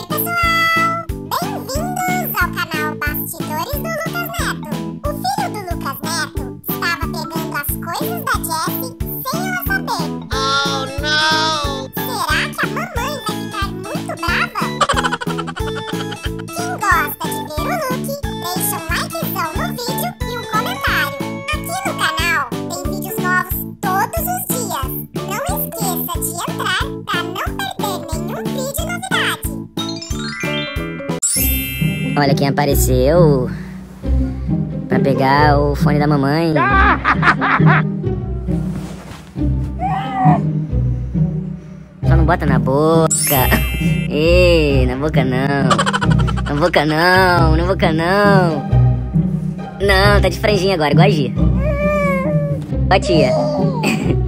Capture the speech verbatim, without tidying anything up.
pessoal! Bem-vindos ao canal Bastidores do Lucas Neto. O filho do Lucas Neto estava pegando as coisas da Jessie sem ela saber. Oh, não! Será que a mamãe vai ficar muito brava? Quem gosta de ver o look, deixa um likezão no vídeo e um comentário. Aqui no canal tem vídeos novos todos os dias. Não esqueça de entrar para não perder nenhum vídeo novidade. Olha quem apareceu pra pegar o fone da mamãe. Só não bota na boca. Ei, na boca não. Na boca não, na boca não. Não, tá de franjinha agora, igual a Gia. Ó, tia.